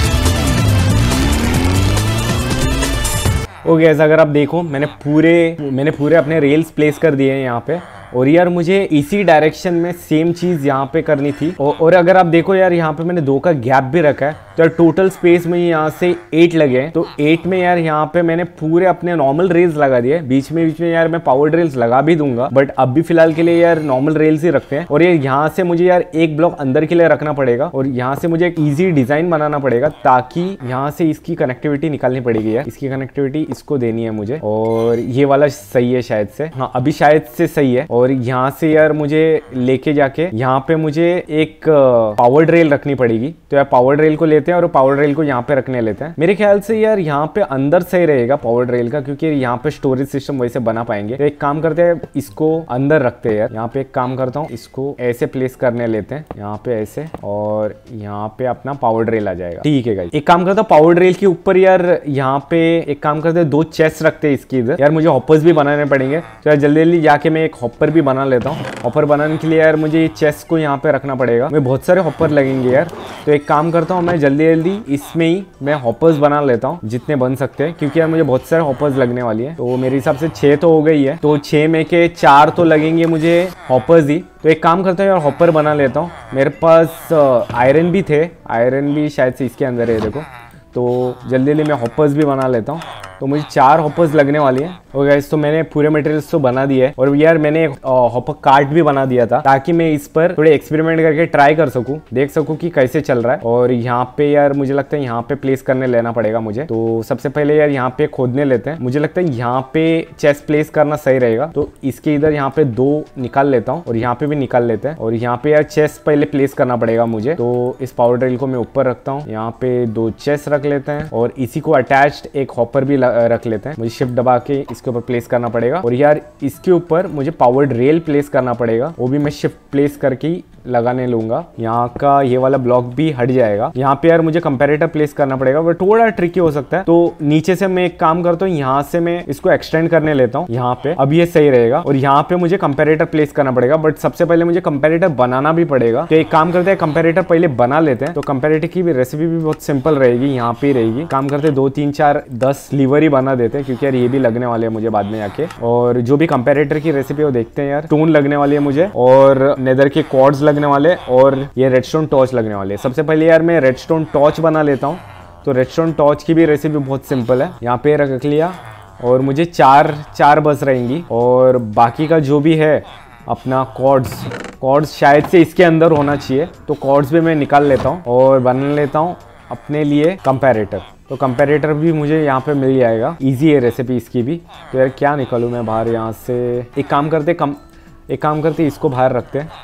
ओके गाइस, अगर आप देखो मैंने पूरे मैंने पूरे अपने रेल्स प्लेस कर दिए हैं यहाँ पे। और यार मुझे इसी डायरेक्शन में सेम चीज यहाँ पे करनी थी। और, और अगर आप देखो यार यहाँ पे मैंने दो का गैप भी रखा है, तो यार टोटल स्पेस में यहाँ से एट लगे हैं। तो एट में यार यहाँ पे मैंने पूरे अपने नॉर्मल रेल्स लगा दिए। बीच में बीच में यार मैं पावर रेल्स लगा भी दूंगा, बट अब भी फिलहाल के लिए यार नॉर्मल रेल्स ही रखते हैं। और ये यहाँ से मुझे यार एक ब्लॉक अंदर के लिए रखना पड़ेगा, और यहाँ से मुझे एक ईजी डिजाइन बनाना पड़ेगा, ताकि यहाँ से इसकी कनेक्टिविटी निकालनी पड़ेगी यार। इसकी कनेक्टिविटी इसको देनी है मुझे, और ये वाला सही है शायद से, हाँ अभी शायद से सही है। और यहाँ से यार मुझे लेके जाके यहाँ पे मुझे एक पावर ड्रेल रखनी पड़ेगी। तो यार पावर ड्रेल को लेते हैं और पावर ड्रेल को यहाँ पे रखने लेते हैं। मेरे ख्याल से यार यहाँ पे अंदर सही रहेगा पावर ड्रेल का, क्योंकि यहाँ पे स्टोरेज सिस्टम वैसे बना पाएंगे। तो एक काम करते हैं, इसको अंदर रखते हैं यार। यहाँ पे एक काम करता हूँ, इसको ऐसे प्लेस करने लेते हैं, यहाँ पे ऐसे, और यहाँ पे अपना पावर ड्रेल आ जाएगा। ठीक है गाइस, एक काम करता हूँ पावर ड्रेल के ऊपर यार यहाँ पे एक काम करते हैं, दो चेस्ट रखते हैं इसकी इधर। यार मुझे हॉपर्स भी बनाने पड़ेंगे, तो यार जल्दी जल्दी जाके मैं एक हॉपर भी बना लेता हूँ। हॉपर बनाने के लिए यार मुझे ये चेस्ट को यहाँ पे रखना पड़ेगा। मैं बहुत सारे हॉपर लगेंगे यार, तो एक काम करता हूँ मैं जल्दी जल्दी इसमें ही मैं हॉपर्स बना लेता हूँ जितने बन सकते हैं, क्योंकि यार मुझे बहुत सारे हॉपर्स लगने वाली है। तो मेरे हिसाब से छह तो हो गई है, तो छह में के चार तो लगेंगे मुझे हॉपर्स ही। तो एक काम करता हूँ यार हॉपर बना लेता हूँ। मेरे पास आयरन भी थे, आयरन भी शायद से इसके अंदर है देखो। तो जल्दी जल्दी मैं हॉपर्स भी बना लेता हूँ। तो मुझे चार हॉपर्स लगने वाली है। और गाइस तो मैंने पूरे मटेरियल्स तो बना दिए है, और यार मैंने एक हॉपर कार्ट भी बना दिया था, ताकि मैं इस पर थोड़े एक्सपेरिमेंट करके ट्राई कर सकूं, देख सकूं कि कैसे चल रहा है। और यहाँ पे यार मुझे लगता है यहाँ पे प्लेस करने लेना पड़ेगा मुझे। तो सबसे पहले यार यहाँ पे खोदने लेते हैं। मुझे लगता है यहाँ पे चेस्ट प्लेस करना सही रहेगा। तो इसके इधर यहाँ पे दो निकाल लेता हूँ, और यहाँ पे भी निकाल लेते हैं। और यहाँ पे यार चेस्ट पहले प्लेस करना पड़ेगा मुझे। तो इस पावर ड्रिल को मैं ऊपर रखता हूँ, यहाँ पे दो चेस्ट रख लेते हैं, और इसी को अटैच्ड एक हॉपर भी रख लेते हैं। मुझे शिफ्ट दबा के इसके ऊपर प्लेस करना पड़ेगा। और यार इसके ऊपर मुझे पावर ड्रेल प्लेस करना पड़ेगा, वो भी मैं शिफ्ट प्लेस करके लगाने लूंगा। यहाँ का ये वाला ब्लॉक भी हट जाएगा। यहाँ पे यार मुझे कंपैरेटर प्लेस करना पड़ेगा, वो थोड़ा ट्रिकी हो सकता है। तो नीचे से मैं एक काम करता हूँ, यहाँ से मैं इसको एक्सटेंड करने लेता हूँ यहाँ पे, अब ये सही रहेगा। और यहाँ पे मुझे कंपैरेटर प्लेस करना पड़ेगा, बट सबसे पहले मुझे कंपैरेटर बनाना भी पड़ेगा। तो एक काम करते हैं, कंपैरेटर पहले बना लेते हैं। तो कंपैरेटर की भी रेसिपी भी बहुत सिंपल रहेगी, यहाँ पे रहेगी। काम करते हैं दो तीन चार दस लीवर ही बना देते हैं, क्योंकि यार ये भी लगने वाले हैं मुझे बाद में आके। और जो भी कंपैरेटर की रेसिपी वो देखते हैं यार। स्टोन लगने वाली है मुझे, और नेदर के कॉर्ड्स लगने वाले, और ये रेडस्टोन टॉर्च लगने वाले हैं। सबसे पहले यार मैं रेडस्टोन टॉर्च बना लेता हूँ। तो रेडस्टोन टॉर्च की भी रेसिपी बहुत सिंपल है, यहाँ पे रख लिया, और मुझे चार चार बस रहेंगी। और बाकी का जो भी है अपना कॉर्ड्स कॉर्ड्स शायद से इसके अंदर होना चाहिए, तो कॉर्ड्स भी मैं निकाल लेता हूँ और बना लेता हूँ अपने लिए कंपैरेटर। तो कंपैरेटर भी मुझे यहाँ पे मिल जाएगा, इजी है रेसिपी इसकी भी। तो यार क्या निकालूँ मैं बाहर यहाँ से। एक काम करते कम एक काम करते इसको बाहर रखते हैं,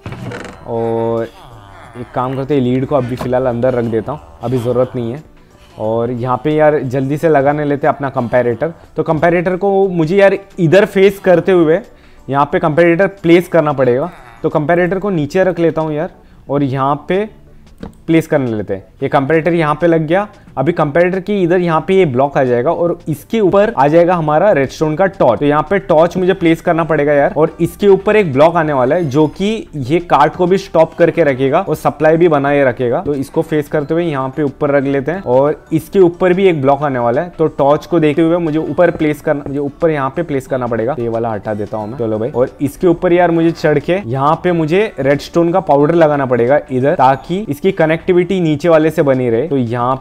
और एक काम करते लीड को अभी फ़िलहाल अंदर रख देता हूँ, अभी ज़रूरत नहीं है। और यहाँ पे यार जल्दी से लगाने लेते हैं अपना कंपैरेटर। तो कंपैरेटर को मुझे यार इधर फेस करते हुए यहाँ पे कंपैरेटर प्लेस करना पड़ेगा। तो कंपैरेटर को नीचे रख लेता हूँ यार, और यहाँ पे प्लेस करने लेते हैं। ये कंपैरेटर यहाँ पे लग गया। अभी कंपैरेटर की इधर यहाँ पे ये ब्लॉक आ जाएगा, और इसके ऊपर आ जाएगा हमारा रेडस्टोन का टॉर्च। तो यहाँ पे टॉर्च मुझे प्लेस करना पड़ेगा यार, और इसके ऊपर एक ब्लॉक आने वाला है जो कि ये कार्ट को भी स्टॉप करके रखेगा और सप्लाई भी बनाए रखेगा। तो इसको फेस करते हुए यहाँ पे ऊपर रख लेते हैं, और इसके ऊपर भी एक ब्लॉक आने वाला है। तो टॉर्च को देखते हुए मुझे ऊपर प्लेस करना मुझे ऊपर यहाँ पे प्लेस करना पड़ेगा। ये वाला हटा देता हूँ मैं, चलो भाई। और इसके ऊपर यार मुझे चढ़ के यहाँ पे मुझे रेडस्टोन का पाउडर लगाना पड़ेगा इधर, ताकि इसकी कनेक्टिविटी नीचे वाले से बनी रहे। तो यहाँ पे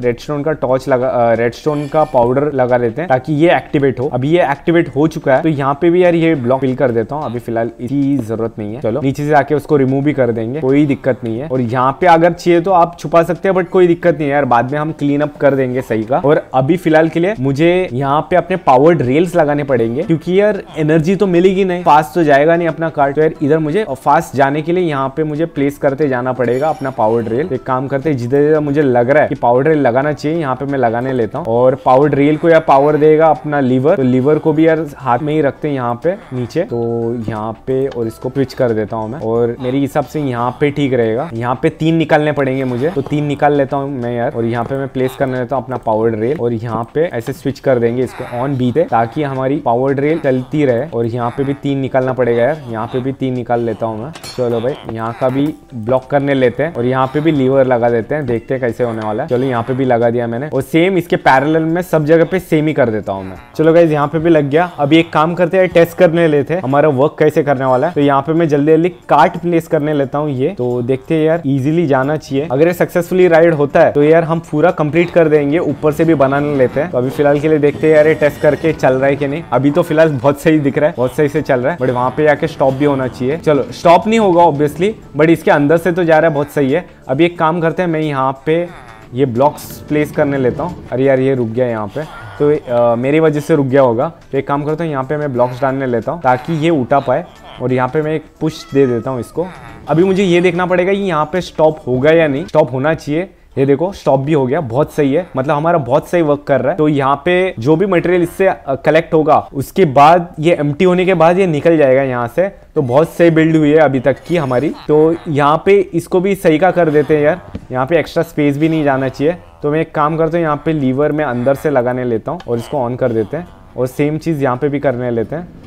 रेडस्टोन का टॉर्च लगा, रेडस्टोन का पाउडर लगा लेते हैं ताकि ये एक्टिवेट हो। अभी ये एक्टिवेट हो चुका है, तो यहाँ पे भी यार ये ब्लॉक फिल कर देता हूँ। अभी फिलहाल इसकी जरूरत नहीं है, चलो नीचे से आके उसको रिमूव भी कर देंगे, कोई दिक्कत नहीं है। और यहाँ पे अगर चाहिए तो आप छुपा सकते हैं, बट कोई दिक्कत नहीं है यार, बाद में हम क्लीन अप कर देंगे सही का। और अभी फिलहाल के लिए मुझे यहाँ पे अपने पावर्ड रेल्स लगाने पड़ेंगे, क्योंकि यार एनर्जी तो मिलेगी नहीं, फास्ट तो जाएगा नहीं अपना कार। तो यार इधर मुझे फास्ट जाने के लिए यहाँ पे मुझे प्लेस करते जाना पड़ेगा अपना पावर्ड रेल। एक काम करते हैं, जिधर जिधर मुझे लग रहा है कि पावर्ड रेल लगाना चाहिए यहाँ पे मैं लगाने लेता हूँ। और पावर्ड रेल को यार पावर देगा अपना लीवर, तो लीवर को भी यार हाथ में ही रखते हैं यहाँ पे नीचे, तो यहाँ पे और इसको स्विच कर देता हूँ मैं। और मेरे हिसाब से यहाँ पे ठीक रहेगा। यहाँ पे तीन निकालने पड़ेंगे मुझे, तो तीन निकाल लेता हूँ मैं यार। और यहाँ पे मैं प्लेस करने लेता हूँ अपना पावर्ड रेल, और यहाँ पे ऐसे स्विच कर देंगे इसको ऑन बी पे, ताकि हमारी पावर्ड रेल चलती रहे। और यहाँ पे भी तीन निकालना पड़ेगा यार, यहाँ पे भी तीन निकाल लेता हूँ मैं। चलो भाई यहाँ का भी ब्लॉक करने लेते हैं, और यहाँ पे भी लीवर लगा देते हैं, देखते हैं कैसे होने वाला है। चलो यहाँ पे भी लगा दिया मैंने, और सेम इसके पैरेलल में सब जगह पे सेम ही कर देता हूँ मैं। चलो गाइस यहाँ पे भी लग गया। अभी एक काम करते हैं, टेस्ट करने लेते हैं हमारा वर्क कैसे करने वाला है। तो यहाँ पे मैं जल्दी जल्दी कार्ट प्लेस करने लेता हूँ ये, तो देखते हैं यार इजीली जाना चाहिए। अगर ये सक्सेसफुली राइड होता है तो यार हम पूरा कंप्लीट कर देंगे, ऊपर से भी बनाने लेते हैं। तो अभी फिलहाल के लिए देखते हैं यार ये टेस्ट करके चल रहा है कि नहीं। अभी तो फिलहाल बहुत सही दिख रहा है, बहुत सही से चल रहा है, बट वहां पे जाके स्टॉप भी होना चाहिए। चलो स्टॉप नहीं होगा ऑब्वियसली, बट इसके अंदर से तो जा रहा है, बहुत सही है। अभी एक काम करते हैं, मैं यहाँ पे ये ब्लॉक्स प्लेस करने लेता हूँ। अरे यार ये रुक गया यहाँ पे, तो आ, मेरी वजह से रुक गया होगा। तो एक काम करता हूँ, यहाँ पे मैं ब्लॉक्स डालने लेता हूँ ताकि ये उठा पाए, और यहाँ पे मैं एक पुश दे देता हूँ इसको। अभी मुझे ये देखना पड़ेगा कि यहाँ पे स्टॉप होगा या नहीं, स्टॉप होना चाहिए। ये देखो स्टॉप भी हो गया, बहुत सही है, मतलब हमारा बहुत सही वर्क कर रहा है। तो यहाँ पे जो भी मटेरियल इससे कलेक्ट होगा, उसके बाद ये एम्प्टी होने के बाद ये निकल जाएगा यहाँ से। तो बहुत सही बिल्ड हुई है अभी तक की हमारी। तो यहाँ पे इसको भी सही का कर देते हैं यार, यहाँ पे एक्स्ट्रा स्पेस भी नहीं जाना चाहिए। तो मैं एक काम करता हूँ, यहाँ पे लीवर में अंदर से लगाने लेता हूँ और इसको ऑन कर देते हैं, और सेम चीज़ यहाँ पे भी करने लेते हैं।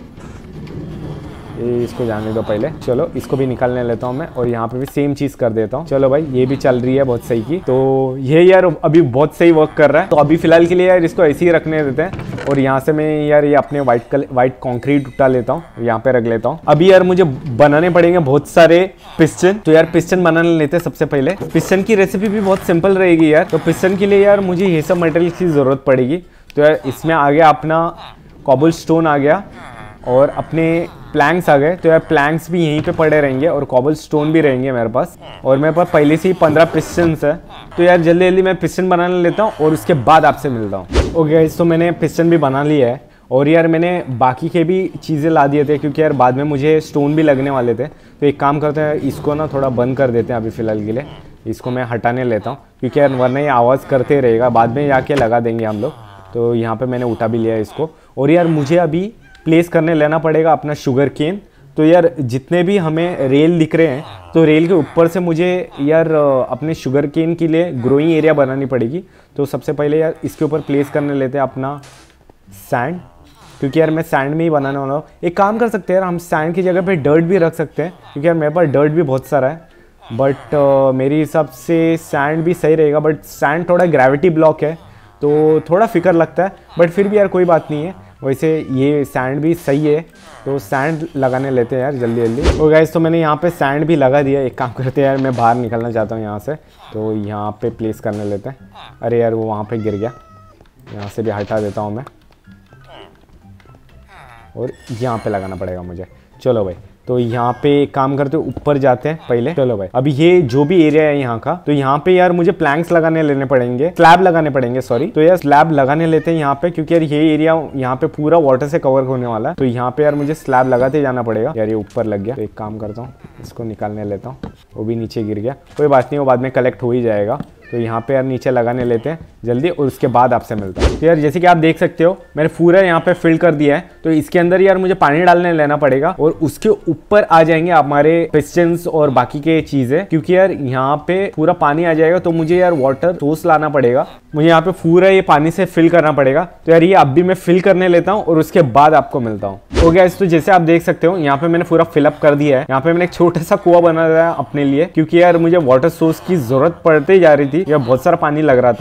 ये इसको जाने दो पहले, चलो इसको भी निकालने लेता हूँ मैं, और यहाँ पे भी सेम चीज कर देता हूँ। चलो भाई ये भी चल रही है बहुत सही की। तो ये यार अभी बहुत सही वर्क कर रहा है। तो अभी फिलहाल के लिए यार इसको ऐसे ही रखने देते हैं, और यहाँ से मैं यार ये अपने व्हाइट कलर व्हाइट कॉन्क्रीट उठा लेता हूँ, यहाँ पे रख लेता हूँ। अभी यार मुझे बनाने पड़ेंगे बहुत सारे पिस्टन, तो यार पिस्टन बनाने लेते हैं सबसे पहले। पिस्टन की रेसिपी भी बहुत सिंपल रहेगी यार। तो पिस्टन के लिए यार मुझे ये सब मटेरियल की जरूरत पड़ेगी। तो यार इसमें आ गया अपना कॉबल स्टोन आ गया, और अपने प्लैंक्स आ गए। तो यार प्लैंक्स भी यहीं पे पड़े रहेंगे, और कॉबल स्टोन भी रहेंगे मेरे पास, और मेरे पास पहले से ही पंद्रह पिस्टन्स है। तो यार जल्दी जल्दी मैं पिस्टन बनाने लेता हूँ, और उसके बाद आपसे मिलता हूँ। ओके गाइस, तो मैंने पिस्टन भी बना लिया है, और यार मैंने बाकी के भी चीज़ें ला दिए थे, क्योंकि यार बाद में मुझे स्टोन भी लगने वाले थे। तो एक काम करते हैं, इसको ना थोड़ा बंद कर देते हैं अभी फ़िलहाल के लिए। इसको मैं हटाने लेता हूँ, क्योंकि यार वरना ये आवाज़ करते रहेगा, बाद में जाके लगा देंगे हम लोग। तो यहाँ पर मैंने उठा भी लिया इसको, और यार मुझे अभी प्लेस करने लेना पड़ेगा अपना शुगर केन। तो यार जितने भी हमें रेल दिख रहे हैं, तो रेल के ऊपर से मुझे यार अपने शुगर केन के लिए ग्रोइंग एरिया बनानी पड़ेगी। तो सबसे पहले यार इसके ऊपर प्लेस करने लेते हैं अपना सैंड, क्योंकि यार मैं सैंड में ही बनाने वाला हूँ। एक काम कर सकते हैं यार, हम सैंड की जगह पे डर्ट भी रख सकते हैं, क्योंकि यार मेरे पास डर्ट भी बहुत सारा है। बट uh, मेरे हिसाब से सैंड भी सही रहेगा, बट सैंड थोड़ा ग्रेविटी ब्लॉक है, तो थोड़ा फिकर लगता है। बट फिर भी यार कोई बात नहीं है, वैसे ये सैंड भी सही है। तो सैंड लगाने लेते हैं यार जल्दी जल्दी। और गाइस तो मैंने यहाँ पे सैंड भी लगा दिया। एक काम करते हैं यार, मैं बाहर निकलना चाहता हूँ यहाँ से, तो यहाँ पे प्लेस करने लेते हैं। अरे यार वो वहाँ पे गिर गया, यहाँ से भी हटा देता हूँ मैं, और यहाँ पे लगाना पड़ेगा मुझे। चलो भाई, तो यहाँ पे काम करते ऊपर जाते हैं पहले। चलो भाई, अभी ये जो भी एरिया है यहाँ का, तो यहाँ पे यार मुझे प्लैंक्स लगाने लेने पड़ेंगे, स्लैब लगाने पड़ेंगे सॉरी। तो यार स्लैब लगाने लेते हैं यहाँ पे, क्योंकि यार ये एरिया यहाँ पे पूरा वाटर से कवर होने वाला है। तो यहाँ पे यार मुझे स्लैब लगाते जाना पड़ेगा। यार ये ऊपर लग गया, तो एक काम करता हूँ, इसको निकालने लेता हूँ। वो भी नीचे गिर गया, कोई बात नहीं, वो बाद में कलेक्ट हो ही जाएगा। तो यहाँ पे यार नीचे लगाने लेते हैं जल्दी, और उसके बाद आपसे मिलता है। तो यार जैसे कि आप देख सकते हो, मैंने पूरा यहाँ पे फिल कर दिया है। तो इसके अंदर यार मुझे पानी डालने लेना पड़ेगा, और उसके ऊपर आ जाएंगे हमारे पिस्टन्स और बाकी के चीजें, क्योंकि यार यहाँ पे पूरा पानी आ जाएगा। तो मुझे यार वाटर सोर्स लाना पड़ेगा, मुझे यहाँ पे पूरा ये पानी से फिल करना पड़ेगा। तो यार ये अब भी मैं फिल करने लेता हूँ, और उसके बाद आपको मिलता हूँ। तो गाइस, तो जैसे आप देख सकते हो, यहाँ पे मैंने पूरा फिलअप कर दिया है। यहाँ पे मैंने एक छोटा सा कुआं बना दिया अपने लिए, क्योंकि यार मुझे वाटर सोर्स की जरूरत पड़ते जा रही थी, यार बहुत सारा पानी लग रहा था। तो यार यहाँ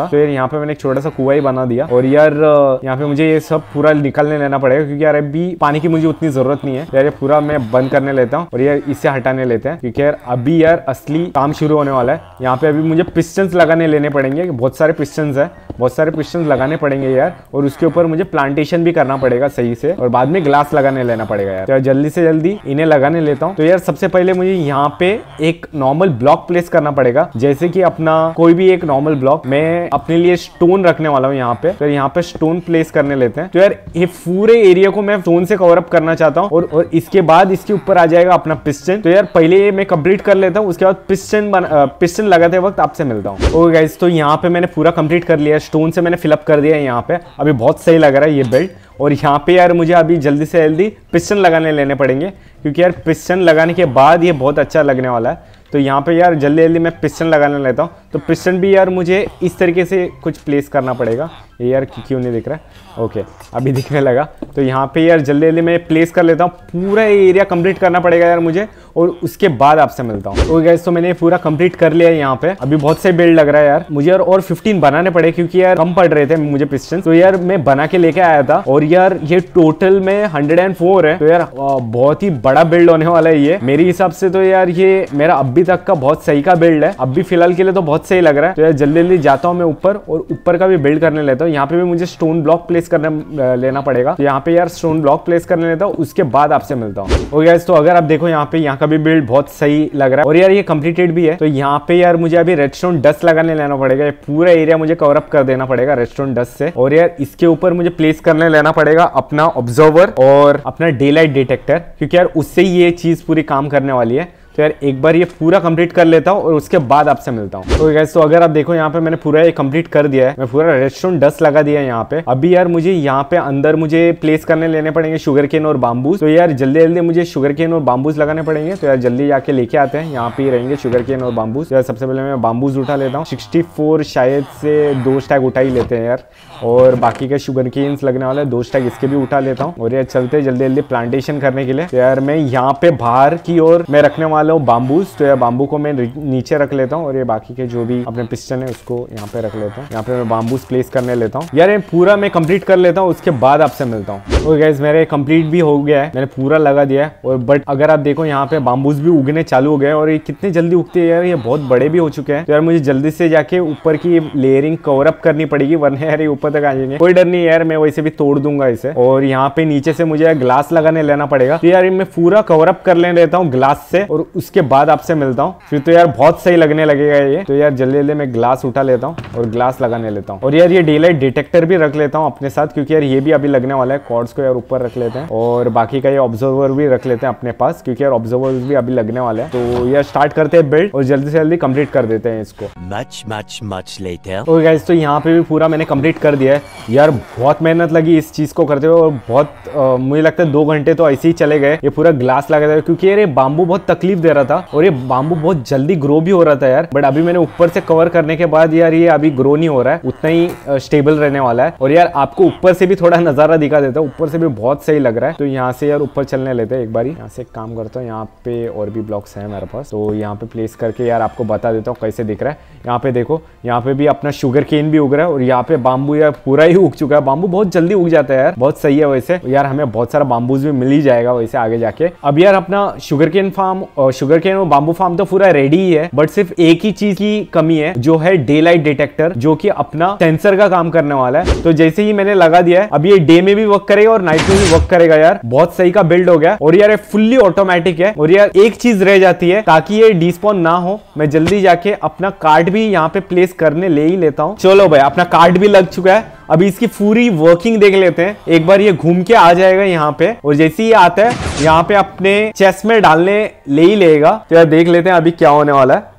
यहाँ पे मैंने एक छोटा सा कुआं ही बना दिया। और यार यहाँ पे मुझे ये सब पूरा निकलने लेना पड़ेगा क्योंकि यार अभी पानी की मुझे उतनी जरूरत नहीं है यार। ये पूरा मैं बंद करने लेता हूँ और यार इससे हटाने लेते हैं क्योंकि यार अभी यार असली काम शुरू होने वाला है। यहाँ पे अभी मुझे पिस्टन्स लगाने लेने पड़ेंगे, बहुत सारे पिस्टन्स है, बहुत सारे पिस्टन्स लगाने पड़ेंगे यार। और उसके ऊपर मुझे प्लांटेशन भी करना पड़ेगा सही से और बाद में ग्लास लगाने लेना पड़ेगा यार। तो यार जल्दी से जल्दी इन्हें लगाने लेता हूँ। तो यार सबसे पहले मुझे यहाँ पे एक नॉर्मल ब्लॉक प्लेस करना पड़ेगा, जैसे कि अपना कोई भी एक नॉर्मल ब्लॉक। मैं अपने लिए स्टोन रखने वाला हूँ यहाँ पे, तो यहाँ पे स्टोन प्लेस करने लेते हैं। तो यार ये पूरे एरिया को मैं स्टोन से कवर अप करना चाहता हूँ और, और इसके बाद इसके ऊपर आ जाएगा अपना पिस्टन। तो यार पहले ये मैं कंप्लीट कर लेता हूँ, उसके बाद पिस्टन पिस्टन लगाते वक्त आपसे मिलता हूँ। ओके गाइस, तो यहाँ पे मैंने पूरा कंप्लीट कर लिया, स्टोन से मैंने फिलअप कर दिया है यहाँ पे। अभी बहुत सही लग रहा है ये बेल्ट। और यहाँ पे यार मुझे अभी जल्दी से जल्दी पिस्टन लगाने लेने पड़ेंगे क्योंकि यार पिस्टन लगाने के बाद ये बहुत अच्छा लगने वाला है। तो यहाँ पे यार जल्दी जल्दी मैं पिस्टन लगाने लेता हूँ। तो पिस्टन भी यार मुझे इस तरीके से कुछ प्लेस करना पड़ेगा। ये यार क्यों नहीं दिख रहा है? ओके अभी दिखने लगा। तो यहाँ पे यार जल्दी जल्दी मैं प्लेस कर लेता हूँ। पूरा एरिया कंप्लीट करना पड़ेगा यार मुझे और उसके बाद आपसे मिलता हूँ। ओके गाइस, तो मैंने पूरा कंप्लीट कर लिया है यहाँ पे। अभी बहुत से बिल्ड लग रहा है यार मुझे यार, और फिफ्टीन बनाने पड़े क्योंकि यार कम पड़ रहे थे मुझे पिस्टन। तो यार मैं बना के लेके आया था और यार ये टोटल में हंड्रेड एंड फोर है। तो यार बहुत ही बड़ा बिल्ड होने वाला है ये मेरे हिसाब से। तो यार ये मेरा अभी तक का बहुत सही का बिल्ड है, अभी फिलहाल के लिए तो बहुत सही लग रहा है। तो यार जल्दी जल्दी जाता हूँ मैं ऊपर और ऊपर का भी बिल्ड करने लेता हूँ। यहाँ पे भी मुझे स्टोन ब्लॉक प्लेस करने लेना पड़ेगा। तो यहाँ पे यार स्टोन ब्लॉक प्लेस करने लेता हूँ, उसके बाद आपसे मिलता हूँ। ओके गाइस, तो अगर आप देखो यहाँ पे यहाँ का भी बिल्ड बहुत सही लग रहा है और यार ये कंप्लीटेड भी है। तो यहाँ पे यार मुझे अभी रेडस्टोन डस्ट लगाने लेना पड़ेगा, पूरा एरिया मुझे कवर अप कर देना पड़ेगा रेडस्टोन डस्ट से। और यार इसके ऊपर मुझे प्लेस करने लेना पड़ेगा अपना ऑब्जर्वर और अपना डे लाइट डिटेक्टर, क्योंकि यार उससे ही ये चीज पूरी काम करने वाली है। तो यार एक बार ये पूरा कंप्लीट कर लेता हूँ और उसके बाद आपसे मिलता हूँ। तो गाइस, तो अगर आप देखो यहाँ पे मैंने पूरा ये कंप्लीट कर दिया है, मैं पूरा रेडस्टोन डस्ट लगा दिया है यहाँ पे। अभी यार मुझे यहाँ पे अंदर मुझे प्लेस करने लेने पड़ेंगे शुगर केन और बाम्बूज। तो यार जल्दी जल्दी मुझे शुगर केन और बाम्बूज लगाने पड़ेंगे। तो यार जल्दी जाके लेके आते हैं, यहाँ पे ही रहेंगे शुगर केन और बाम्बूज। यार सबसे पहले मैं बाम्बूज उठा लेता हूँ, सिक्सटी फोर शायद से दो स्टैक उठा ही लेते हैं यार। और बाकी के शुगर केन्स लगने वाले दो स्टैक इसके भी उठा लेता हूँ। और यार चलते जल्दी जल्दी प्लांटेशन करने के लिए। तो यार मैं यहाँ पे बाहर की ओर मैं रखने वाला हूँ बाम्बूज। तो यार बाम्बू को मैं नीचे रख लेता हूँ और ये बाकी के जो भी अपने पिस्टन है उसको यहाँ पे रख लेता हूँ। यहाँ पे मैं बाम्बूज प्लेस करने लेता हूँ। यार ये पूरा मैं कंप्लीट कर लेता हूँ, उसके बाद आपसे मिलता हूँ। ओके गाइस, मेरे कंप्लीट भी हो गया है, मैंने पूरा लगा दिया है। और बट अगर आप देखो यहाँ पे बाम्बूज भी उगने चालू हो गए और ये कितने जल्दी उगते हैं यार, ये बहुत बड़े भी हो चुके हैं। तो यार मुझे जल्दी से जाके ऊपर की लेयरिंग कवर अप करनी पड़ेगी, वरना यार ये ऊपर तक आ जाएंगे। कोई डर नहीं यार, मैं वैसे भी तोड़ दूंगा इसे। और यहाँ पे नीचे से मुझे ग्लास लगाने लेना पड़ेगा। तो यार मैं पूरा कवर अप कर लेने देता हूँ ग्लास से और उसके बाद आपसे मिलता हूँ। फिर तो यार बहुत सही लगने लगेगा ये। तो यार जल्दी जल्दी मैं ग्लास उठा लेता हूँ और ग्लास लगाने लेता हूँ। और यार ये डे लाइट डिटेक्टर भी रख लेता हूँ अपने साथ, क्योंकि यार ये भी अभी लगने वाला है। कॉर्ड्स को यार ऊपर रख लेते हैं और बाकी का ये ऑब्जर्वर भी रख लेते हैं अपने पास, क्योंकि यार ऑब्जर्वर भी अभी लगने वाले हैं। तो यार स्टार्ट करते हैं बिल्ड और जल्दी से जल्दी कंप्लीट कर देते हैं इसको। Much, much, much later. Okay guys, तो यहाँ पे भी पूरा मैंने कंप्लीट कर दिया है यार। बहुत मेहनत लगी इस चीज को करते हुए और बहुत आ, मुझे लगता है दो घंटे तो ऐसे ही चले गए ये पूरा ग्लास लगा था, क्योंकि यार ये बाम्बू बहुत तकलीफ दे रहा था और ये बाम्बू बहुत जल्दी ग्रो भी हो रहा था यार। बट अभी मैंने ऊपर से कवर करने के बाद यार ये अभी ग्रो नहीं हो रहा है, उतना ही स्टेबल रहने वाला है। और यार आपको ऊपर से भी थोड़ा नजारा दिखा देता हूँ, ऊपर से भी बहुत सही लग रहा है। तो यहाँ से यार ऊपर चलने लेते हैं एक बार। यहाँ से एक काम करता हूँ, यहाँ पे और भी ब्लॉक्स है मेरे पास, तो यहाँ पे प्लेस करके यार आपको बता देता हूँ कैसे दिख रहा है। यहाँ पे देखो, यहाँ पे भी अपना शुगर केन भी उग रहा है और यहाँ पे बाम्बू यार पूरा ही उग चुका है। बाम्बू बहुत जल्दी उग जाता है यार, बहुत सही है वैसे यार। हमें बहुत सारा बाम्बूज भी मिल ही जाएगा वैसे आगे जाके। अब यार अपना शुगर केन फार्म और शुगर केन और बाम्बू फार्म तो पूरा रेडी ही है, बट सिर्फ एक ही चीज की कमी है, जो है डे लाइट डिटेक्टर, जो कि अपना सेंसर का काम करने वाला है। तो जैसे ही मैंने लगा दिया है, अब ये डे में भी वर्क करेगा और नाइट में भी वर्क करेगा यार। बहुत सही का बिल्ड हो गया और यार ये फुल्ली ऑटोमेटिक है। और यार एक चीज रह जाती है, ताकि ये डिस्पॉन ना हो, मैं जल्दी जाके अपना कार्ड भी यहाँ पे प्लेस करने ले ही लेता हूँ। चलो भाई, अपना कार्ड भी लग चुका है। अभी इसकी पूरी वर्किंग देख लेते हैं एक बार। ये घूम के आ जाएगा यहाँ पे और जैसे ही आता है यहाँ पे अपने चेस्ट में डालने ले ही लेगा। तो यार देख लेते हैं अभी क्या होने वाला है।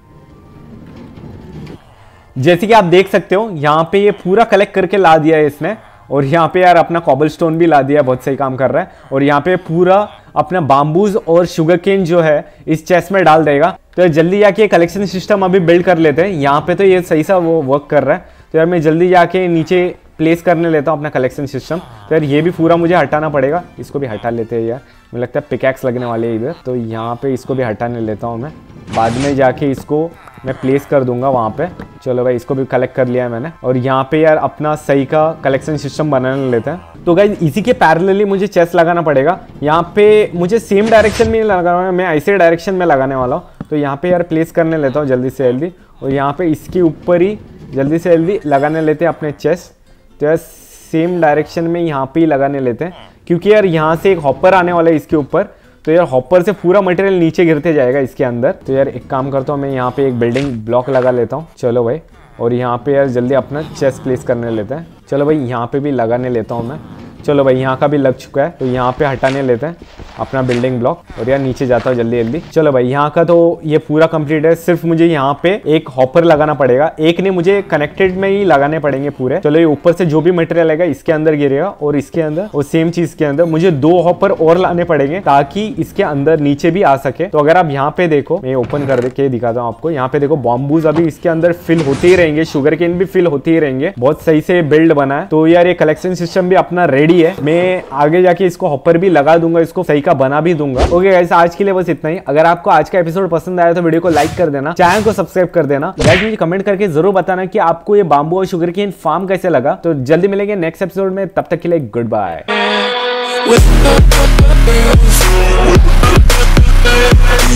जैसे कि आप देख सकते हो, यहाँ पे ये पूरा कलेक्ट करके ला दिया है इसने। और यहाँ पे यार अपना कॉबलस्टोन भी ला दिया, बहुत सही काम कर रहा है। और यहाँ पे पूरा अपना बाम्बूज और शुगर केन जो है इस चेस्ट में डाल देगा। तो जल्दी जाके कलेक्शन सिस्टम अभी बिल्ड कर लेते हैं। यहाँ पे तो ये सही सा वो वर्क कर रहा है। तो यार मैं जल्दी जाके नीचे प्लेस करने लेता हूँ अपना कलेक्शन सिस्टम। तो यार ये भी पूरा मुझे हटाना पड़ेगा, इसको भी हटा लेते हैं यार। मुझे लगता है पिकैक्स लगने वाले हैं इधर, तो यहाँ पे इसको भी हटाने लेता हूँ मैं। बाद में जाके इसको मैं प्लेस कर दूंगा वहाँ पे। चलो भाई इसको भी कलेक्ट कर लिया है मैंने। और यहाँ पे यार अपना सही का कलेक्शन सिस्टम बनाने लेते हैं। तो गाइस इसी के पैरेलली मुझे चेस्ट लगाना पड़ेगा। यहाँ पे मुझे सेम डायरेक्शन में लगाना है, मैं ऐसे डायरेक्शन में लगाने वाला हूँ। तो यहाँ पे यार प्लेस करने लेता हूँ जल्दी से जल्दी। और यहाँ पे इसके ऊपर ही जल्दी से जल्दी लगाने लेते हैं अपने चेस्ट। तो यार सेम डायरेक्शन में यहाँ पे ही लगाने लेते हैं, क्योंकि यार यहाँ से एक हॉपर आने वाला है इसके ऊपर। तो यार हॉपर से पूरा मटेरियल नीचे गिरते जाएगा इसके अंदर। तो यार एक काम करता हूँ, मैं यहाँ पे एक बिल्डिंग ब्लॉक लगा लेता हूँ। चलो भाई, और यहाँ पे यार जल्दी अपना चेस्ट प्लेस करने लेते हैं। चलो भाई यहाँ पे भी लगाने लेता हूँ मैं। चलो भाई यहाँ का भी लग चुका है, तो यहाँ पे हटाने लेते हैं अपना बिल्डिंग ब्लॉक। और यार नीचे जाता हूँ जल्दी जल्दी। चलो भाई यहाँ का तो ये पूरा कंप्लीट है। सिर्फ मुझे यहाँ पे एक हॉपर लगाना पड़ेगा, एक ने मुझे कनेक्टेड में ही लगाने पड़ेंगे पूरे। चलो ये ऊपर से जो भी मटेरियल आएगा इसके अंदर गिरेगा और इसके अंदर और सेम चीज के अंदर मुझे दो हॉपर और लाने पड़ेंगे ताकि इसके अंदर नीचे भी आ सके। तो अगर आप यहाँ पे देखो, मैं ओपन कर के दिखाता हूँ आपको। यहाँ पे देखो बॉम्बूज अभी इसके अंदर फिल होते ही रहेंगे, शुगर केन भी फिल होते ही रहेंगे। बहुत सही से बिल्ड बना है। तो यार ये कलेक्शन सिस्टम भी अपना रेडी है। मैं आगे जाके इसको हॉपर भी लगा दूंगा, इसको सही का बना भी दूंगा। ओके गाइस, आज के लिए बस इतना ही। अगर आपको आज का एपिसोड पसंद आया तो वीडियो को लाइक कर देना, चैनल को सब्सक्राइब कर देना। गाइस मुझे कमेंट करके जरूर बताना कि आपको ये बाम्बू और शुगर केन फार्म कैसे लगा। तो जल्दी मिलेंगे नेक्स्ट एपिसोड में, तब तक के लिए गुड बाय।